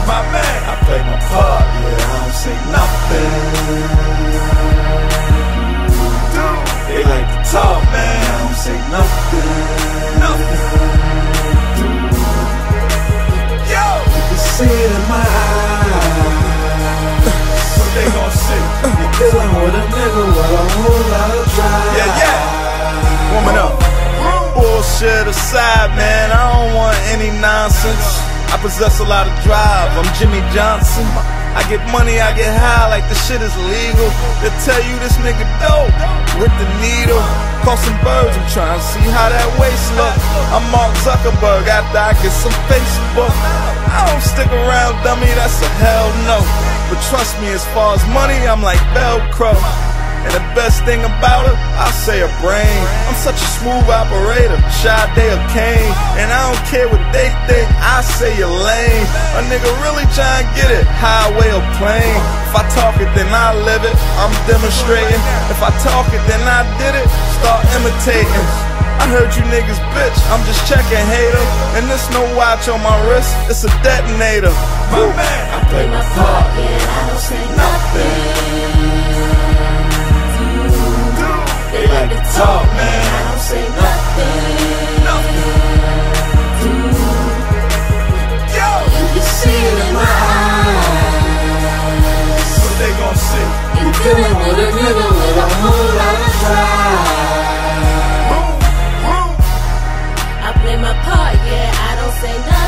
my man. I play my part, yeah, I don't say nothing. They like to talk, man, I don't say nothing. Yo, you can see it in my eyes. What they gon' see? You're dealing with a nigga with a whole lot of drive. Yeah. Woman up. Bullshit aside, man, I don't want any nonsense. I possess a lot of drive, I'm Jimmy Johnson. I get money, I get high like the shit is legal. They tell you this nigga dope with the needle. Call some birds, I'm trying to see how that waist look. I'm Mark Zuckerberg after I get some Facebook. I don't stick around, dummy, that's a hell no. But trust me, as far as money, I'm like Velcro. And the best thing about it, I say a brain. I'm such a smooth operator, Sade or Kane. And I don't care what they think, I say you're lame. A nigga really trying to get it, highway or plane. If I talk it, then I live it, I'm demonstrating. If I talk it, then I did it, start imitating. I heard you niggas bitch, I'm just checking, hater. And this no watch on my wrist, it's a detonator. My man, I play my part, yeah, I don't say nothing. They like to talk, man, I don't say nothing. Yo, you can see it in my eyes. What they gon' see? You dealing with a nigga with a whole lot of drive. I play my part, yeah, I don't say nothing.